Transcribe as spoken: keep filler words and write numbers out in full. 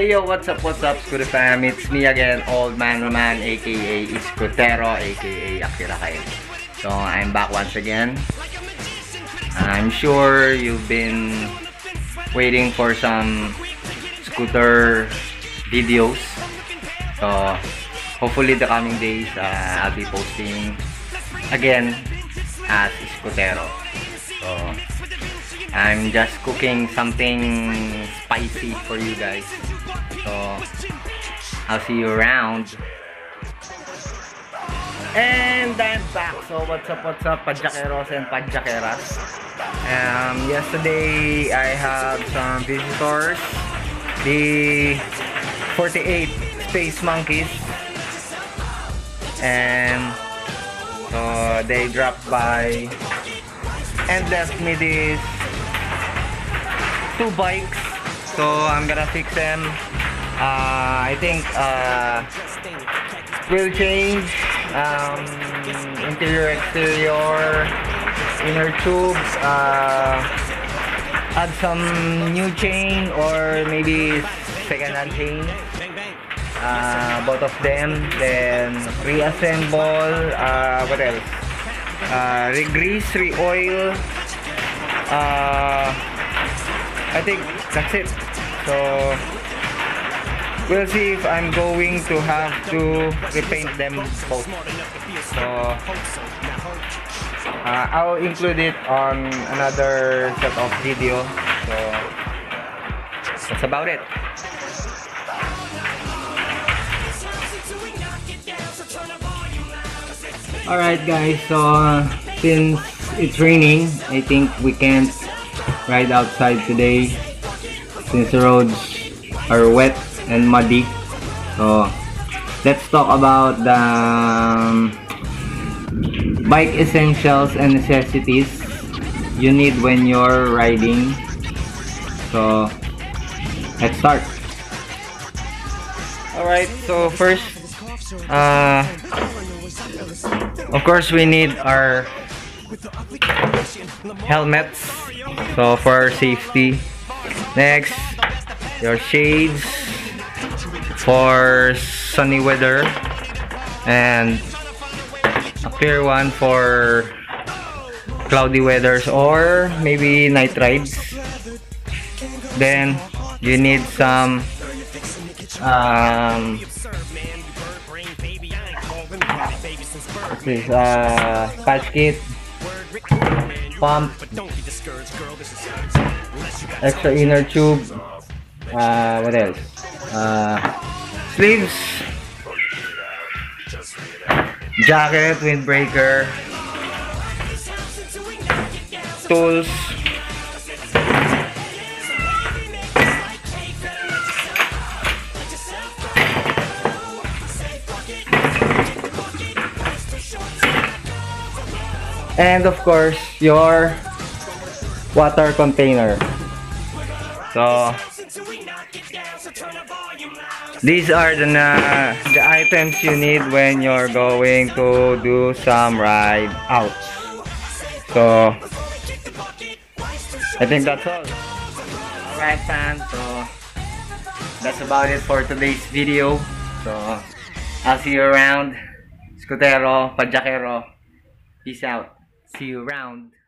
Hey yo, what's up, what's up, Scooter fam? It's me again, Old Man Roman, aka Scutero, aka Akira Kain. So, I'm back once again. I'm sure you've been waiting for some scooter videos. So, hopefully the coming days, uh, I'll be posting again as Scutero. So, I'm just cooking something spicy for you guys. So, I'll see you around. And I'm back. So, what's up, what's up, Padjakeros and Padjakeras? Um, yesterday, I have some visitors. The forty-eight Space Monkeys. And so, they dropped by and left me this two bikes, so I'm gonna fix them. uh, I think uh, will change um, interior, exterior, inner tube, uh, add some new chain or maybe second-hand chain, uh, both of them, then reassemble. Uh, what else? Uh, re-grease, re-oil. uh, I think that's it. So we'll see if I'm going to have to repaint them both. So uh, I'll include it on another set of video. So that's about it. Alright guys, so uh, since it's raining, I think we can't ride outside today since the roads are wet and muddy. So let's talk about the um, bike essentials and necessities you need when you're riding. So let's start. Alright, so first uh, of course we need our helmets, so for our safety. Next, your shades for sunny weather, and a clear one for cloudy weathers or maybe night rides. Then you need some um, this uh, patch kit, pump, extra inner tube, uh, what else? Uh, sleeves, jacket, windbreaker, tools, and of course your water container. So these are the uh, the items you need when you're going to do some ride outs. So I think that's all. Alright fans, so that's about it for today's video. So I'll see you around. Scutero, Padjakero. Peace out. See you around.